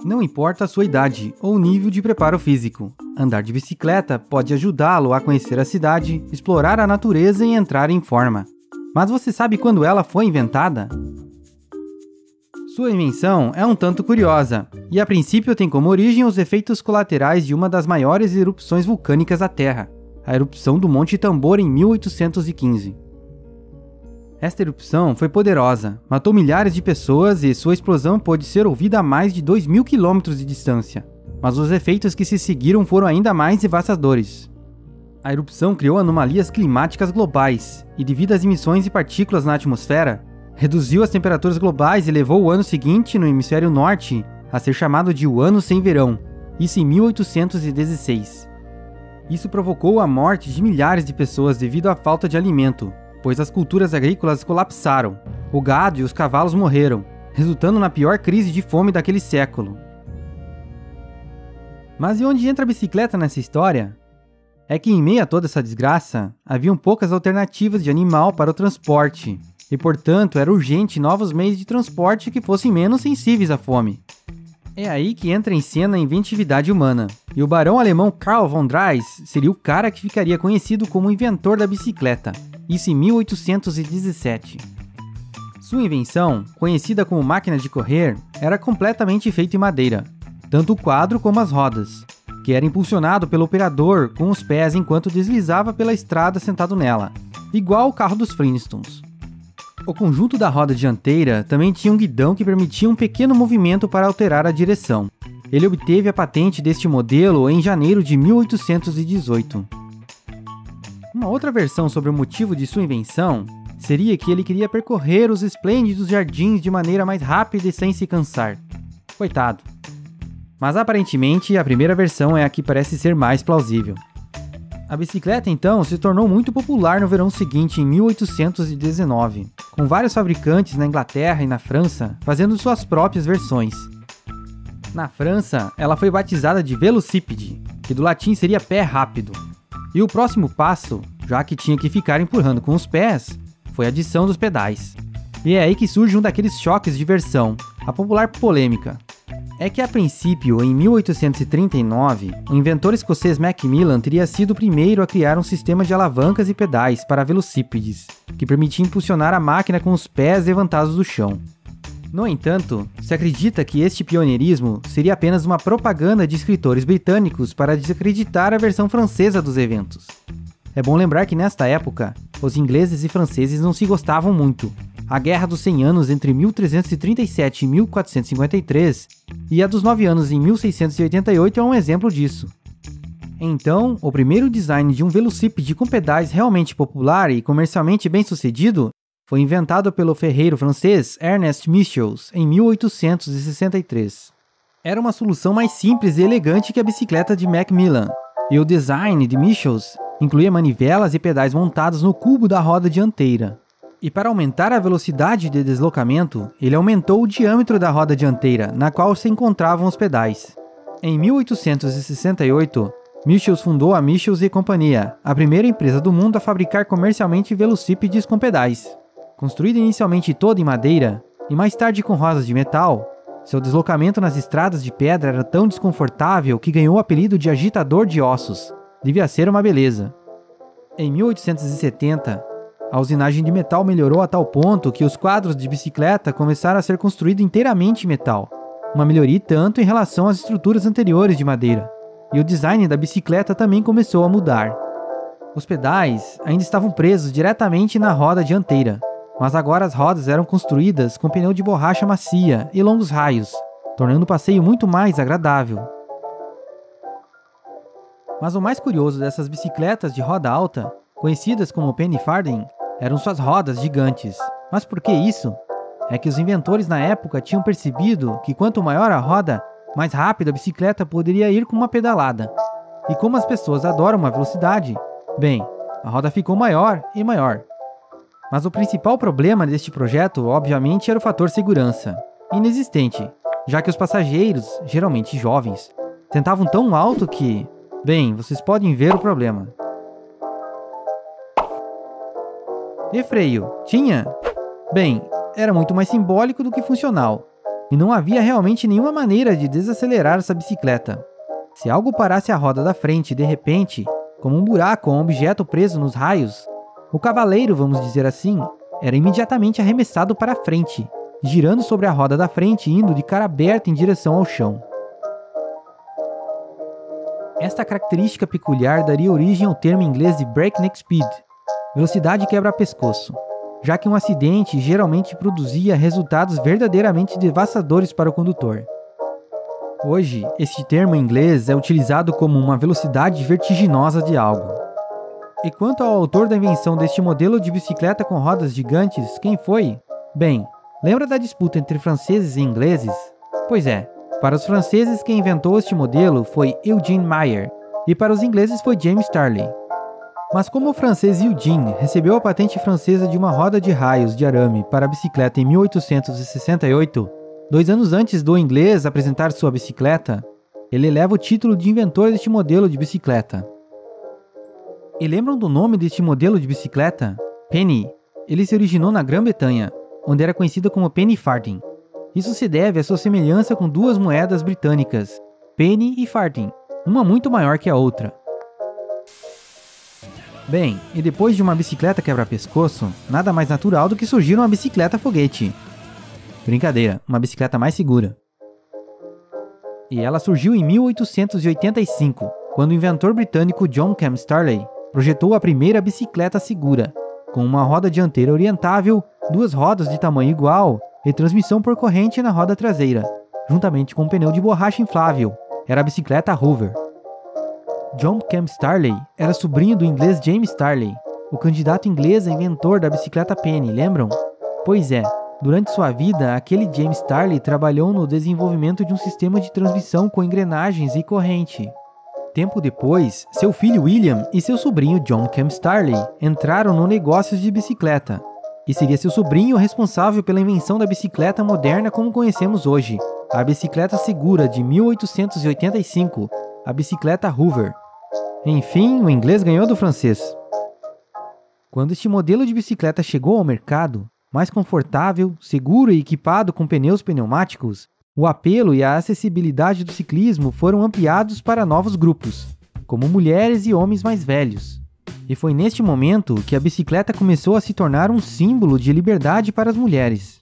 Não importa a sua idade ou nível de preparo físico, andar de bicicleta pode ajudá-lo a conhecer a cidade, explorar a natureza e entrar em forma. Mas você sabe quando ela foi inventada? Sua invenção é um tanto curiosa, e a princípio tem como origem os efeitos colaterais de uma das maiores erupções vulcânicas da Terra, a erupção do Monte Tambor em 1815. Esta erupção foi poderosa, matou milhares de pessoas e sua explosão pôde ser ouvida a mais de 2.000 quilômetros de distância, mas os efeitos que se seguiram foram ainda mais devastadores. A erupção criou anomalias climáticas globais e, devido às emissões de partículas na atmosfera, reduziu as temperaturas globais e levou o ano seguinte, no hemisfério norte, a ser chamado de o Ano Sem Verão, isso em 1816. Isso provocou a morte de milhares de pessoas devido à falta de alimento, pois as culturas agrícolas colapsaram, o gado e os cavalos morreram, resultando na pior crise de fome daquele século. Mas e onde entra a bicicleta nessa história? É que em meio a toda essa desgraça, haviam poucas alternativas de animal para o transporte, e portanto era urgente novos meios de transporte que fossem menos sensíveis à fome. É aí que entra em cena a inventividade humana, e o barão alemão Karl von Drais seria o cara que ficaria conhecido como o inventor da bicicleta, isso em 1817. Sua invenção, conhecida como máquina de correr, era completamente feita em madeira, tanto o quadro como as rodas, que era impulsionado pelo operador com os pés enquanto deslizava pela estrada sentado nela, igual o carro dos Flintstones. O conjunto da roda dianteira também tinha um guidão que permitia um pequeno movimento para alterar a direção. Ele obteve a patente deste modelo em janeiro de 1818. Uma outra versão sobre o motivo de sua invenção seria que ele queria percorrer os esplêndidos jardins de maneira mais rápida e sem se cansar. Coitado. Mas aparentemente a primeira versão é a que parece ser mais plausível. A bicicleta então se tornou muito popular no verão seguinte, em 1819, com vários fabricantes na Inglaterra e na França fazendo suas próprias versões. Na França, ela foi batizada de velocípede, que do latim seria pé rápido. E o próximo passo, já que tinha que ficar empurrando com os pés, foi a adição dos pedais. E é aí que surge um daqueles choques de versão, a popular polêmica. É que a princípio, em 1839, o inventor escocês Macmillan teria sido o primeiro a criar um sistema de alavancas e pedais para velocípedes, que permitia impulsionar a máquina com os pés levantados do chão. No entanto, se acredita que este pioneirismo seria apenas uma propaganda de escritores britânicos para desacreditar a versão francesa dos eventos. É bom lembrar que nesta época, os ingleses e franceses não se gostavam muito. A Guerra dos 100 Anos entre 1337 e 1453 e a dos 9 anos em 1688 é um exemplo disso. Então, o primeiro design de um velocípede com pedais realmente popular e comercialmente bem-sucedido foi inventado pelo ferreiro francês Ernest Michels em 1863. Era uma solução mais simples e elegante que a bicicleta de Macmillan, e o design de Michels incluía manivelas e pedais montados no cubo da roda dianteira. E para aumentar a velocidade de deslocamento, ele aumentou o diâmetro da roda dianteira, na qual se encontravam os pedais. Em 1868, Michels fundou a Michels e Companhia, a primeira empresa do mundo a fabricar comercialmente velocípedes com pedais. Construída inicialmente toda em madeira, e mais tarde com rodas de metal, seu deslocamento nas estradas de pedra era tão desconfortável que ganhou o apelido de agitador de ossos. Devia ser uma beleza. Em 1870, a usinagem de metal melhorou a tal ponto que os quadros de bicicleta começaram a ser construídos inteiramente em metal, uma melhoria tanto em relação às estruturas anteriores de madeira, e o design da bicicleta também começou a mudar. Os pedais ainda estavam presos diretamente na roda dianteira, mas agora as rodas eram construídas com pneu de borracha macia e longos raios, tornando o passeio muito mais agradável. Mas o mais curioso dessas bicicletas de roda alta, conhecidas como penny farthing, eram suas rodas gigantes. Mas por que isso? É que os inventores na época tinham percebido que quanto maior a roda, mais rápido a bicicleta poderia ir com uma pedalada. E como as pessoas adoram uma velocidade, bem, a roda ficou maior e maior. Mas o principal problema deste projeto, obviamente, era o fator segurança, inexistente, já que os passageiros, geralmente jovens, sentavam tão alto que, bem, vocês podem ver o problema. E freio, tinha? Bem, era muito mais simbólico do que funcional. e não havia realmente nenhuma maneira de desacelerar essa bicicleta. Se algo parasse a roda da frente de repente, como um buraco ou um objeto preso nos raios, o cavaleiro, vamos dizer assim, era imediatamente arremessado para a frente, girando sobre a roda da frente e indo de cara aberta em direção ao chão. Esta característica peculiar daria origem ao termo inglês de breakneck speed, velocidade quebra-pescoço, já que um acidente geralmente produzia resultados verdadeiramente devastadores para o condutor. Hoje, este termo em inglês é utilizado como uma velocidade vertiginosa de algo. E quanto ao autor da invenção deste modelo de bicicleta com rodas gigantes, quem foi? Bem, lembra da disputa entre franceses e ingleses? Pois é, para os franceses quem inventou este modelo foi Eugene Meyer, e para os ingleses foi James Starley. Mas como o francês Eugene recebeu a patente francesa de uma roda de raios de arame para a bicicleta em 1868, 2 anos antes do inglês apresentar sua bicicleta, ele leva o título de inventor deste modelo de bicicleta. E lembram do nome deste modelo de bicicleta? Penny. Ele se originou na Grã-Bretanha, onde era conhecido como penny farthing. Isso se deve à sua semelhança com duas moedas britânicas, penny e farthing, uma muito maior que a outra. Bem, e depois de uma bicicleta quebra-pescoço, nada mais natural do que surgir uma bicicleta foguete. Brincadeira, uma bicicleta mais segura. E ela surgiu em 1885, quando o inventor britânico John Cam Starley projetou a primeira bicicleta segura, com uma roda dianteira orientável, 2 rodas de tamanho igual e transmissão por corrente na roda traseira, juntamente com um pneu de borracha inflável. Era a bicicleta Hoover. John Cam Starley era sobrinho do inglês James Starley, o candidato inglês a inventor da bicicleta Penny, lembram? Pois é, durante sua vida, aquele James Starley trabalhou no desenvolvimento de um sistema de transmissão com engrenagens e corrente. Tempo depois, seu filho William e seu sobrinho John Cam Starley entraram no negócio de bicicleta, e seria seu sobrinho responsável pela invenção da bicicleta moderna como conhecemos hoje, a bicicleta segura de 1885, a bicicleta Hoover. Enfim, o inglês ganhou do francês. Quando este modelo de bicicleta chegou ao mercado, mais confortável, seguro e equipado com pneus pneumáticos, o apelo e a acessibilidade do ciclismo foram ampliados para novos grupos, como mulheres e homens mais velhos. E foi neste momento que a bicicleta começou a se tornar um símbolo de liberdade para as mulheres.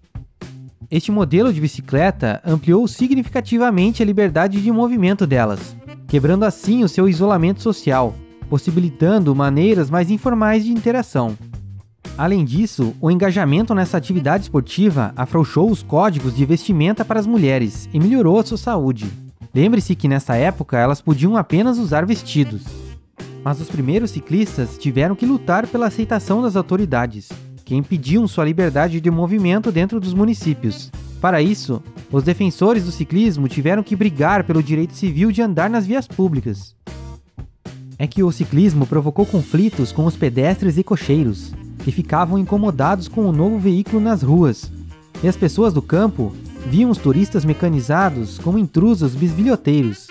Este modelo de bicicleta ampliou significativamente a liberdade de movimento delas, quebrando assim o seu isolamento social, possibilitando maneiras mais informais de interação. Além disso, o engajamento nessa atividade esportiva afrouxou os códigos de vestimenta para as mulheres e melhorou a sua saúde. Lembre-se que nessa época elas podiam apenas usar vestidos. Mas os primeiros ciclistas tiveram que lutar pela aceitação das autoridades, que impediam sua liberdade de movimento dentro dos municípios. Para isso, os defensores do ciclismo tiveram que brigar pelo direito civil de andar nas vias públicas. É que o ciclismo provocou conflitos com os pedestres e cocheiros, que ficavam incomodados com o novo veículo nas ruas, e as pessoas do campo viam os turistas mecanizados como intrusos bisbilhoteiros.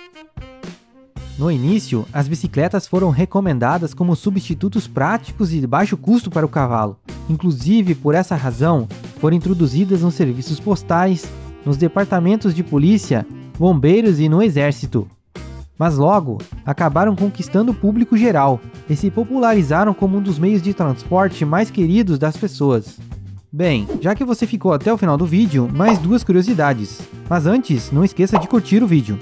No início, as bicicletas foram recomendadas como substitutos práticos e de baixo custo para o cavalo. Inclusive, por essa razão, foram introduzidas nos serviços postais, nos departamentos de polícia, bombeiros e no exército. Mas logo, acabaram conquistando o público geral e se popularizaram como um dos meios de transporte mais queridos das pessoas. Bem, já que você ficou até o final do vídeo, mais 2 curiosidades. Mas antes, não esqueça de curtir o vídeo.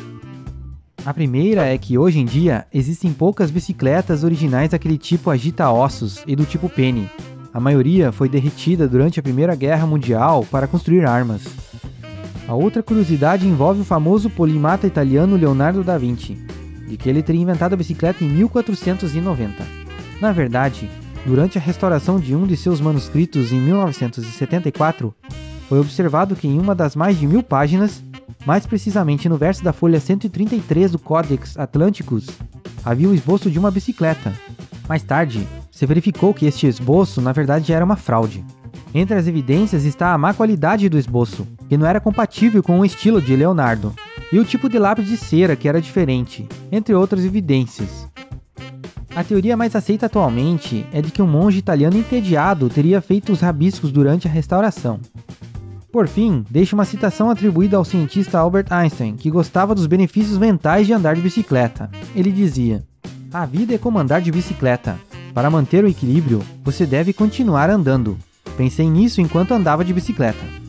A primeira é que hoje em dia existem poucas bicicletas originais daquele tipo agita-ossos e do tipo Penny. A maioria foi derretida durante a Primeira Guerra Mundial para construir armas. A outra curiosidade envolve o famoso polimata italiano Leonardo da Vinci, de que ele teria inventado a bicicleta em 1490. Na verdade, durante a restauração de um de seus manuscritos em 1974, foi observado que em uma das mais de 1000 páginas, mais precisamente no verso da folha 133 do Codex Atlanticus, havia o esboço de uma bicicleta. Mais tarde, se verificou que este esboço na verdade era uma fraude. Entre as evidências está a má qualidade do esboço, que não era compatível com o estilo de Leonardo, e o tipo de lápis de cera que era diferente, entre outras evidências. A teoria mais aceita atualmente é de que um monge italiano entediado teria feito os rabiscos durante a restauração. Por fim, deixa uma citação atribuída ao cientista Albert Einstein, que gostava dos benefícios mentais de andar de bicicleta. Ele dizia: "A vida é como andar de bicicleta. Para manter o equilíbrio, você deve continuar andando. Pensei nisso enquanto andava de bicicleta."